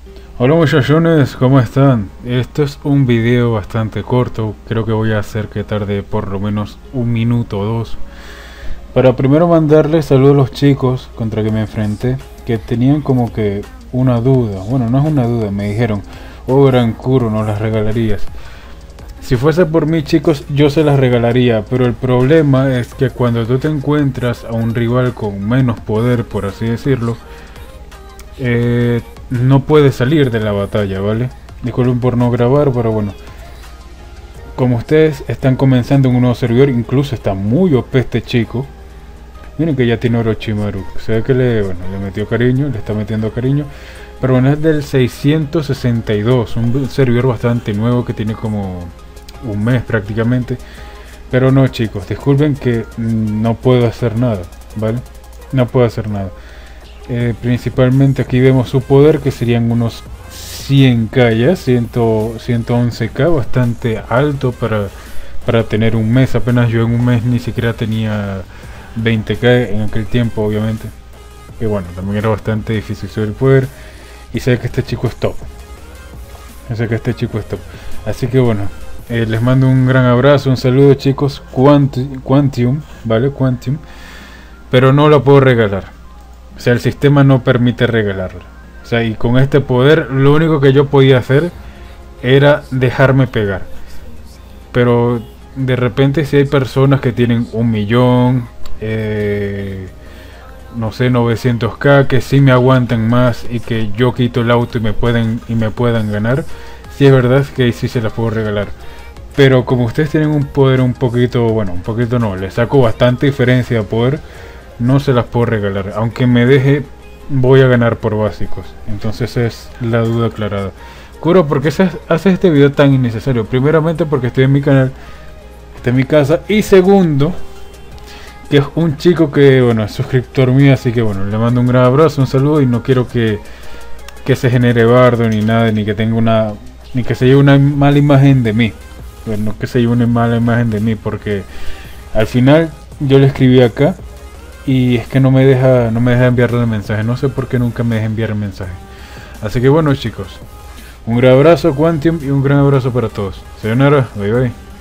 Hola muchachones, ¿cómo están? Esto es un video bastante corto, creo que voy a hacer que tarde por lo menos un minuto o dos. Para primero mandarles saludos a los chicos contra que me enfrenté, que tenían como que una duda. Bueno, no es una duda, me dijeron, oh Gran Kuro, ¿nos las regalarías? Si fuese por mí, chicos, yo se las regalaría, pero el problema es que cuando tú te encuentras a un rival con menos poder, por así decirlo, no puedes salir de la batalla, ¿vale? Disculpen por no grabar, pero bueno, como ustedes están comenzando en un nuevo servidor, incluso está muy OP este chico. Miren que ya tiene Orochimaru, se ve que le metió cariño, le está metiendo cariño. Pero bueno, es del 662, un servidor bastante nuevo que tiene como un mes prácticamente. Pero no, chicos, disculpen que no puedo hacer nada, ¿vale? No puedo hacer nada. Principalmente aquí vemos su poder, que serían unos 100k ya, 111k, bastante alto para tener un mes. Apenas yo en un mes ni siquiera tenía 20k en aquel tiempo, obviamente. Y bueno, también era bastante difícil subir el poder. Y sé que este chico es top. Sé que este chico es top. Así que bueno, les mando un gran abrazo, un saludo, chicos. Quantium, ¿vale? Quantium. Pero no lo puedo regalar. O sea, el sistema no permite regalarlo. O sea, y con este poder lo único que yo podía hacer era dejarme pegar. Pero de repente si hay personas que tienen 1.000.000, no sé, 900k, que sí me aguantan más y que yo quito el auto y me puedan ganar, sí es verdad que ahí sí se las puedo regalar. Pero como ustedes tienen un poder un poquito, bueno, un poquito no, les saco bastante diferencia de poder, no se las puedo regalar. Aunque me deje, voy a ganar por básicos. Entonces es la duda aclarada. Kuro, ¿por qué haces este video tan innecesario? Primeramente porque estoy en mi canal, estoy en mi casa. Y segundo, que es un chico que, bueno, es suscriptor mío. Así que bueno, le mando un gran abrazo, un saludo. Y no quiero que se genere bardo ni nada, ni que tenga ni que se lleve una mala imagen de mí. Bueno, que se lleve una mala imagen de mí, porque al final yo le escribí acá y es que no me deja enviarle el mensaje. No sé por qué nunca me deja enviar el mensaje. Así que bueno, chicos, un gran abrazo Quantium y un gran abrazo para todos. Sayonara, bye bye.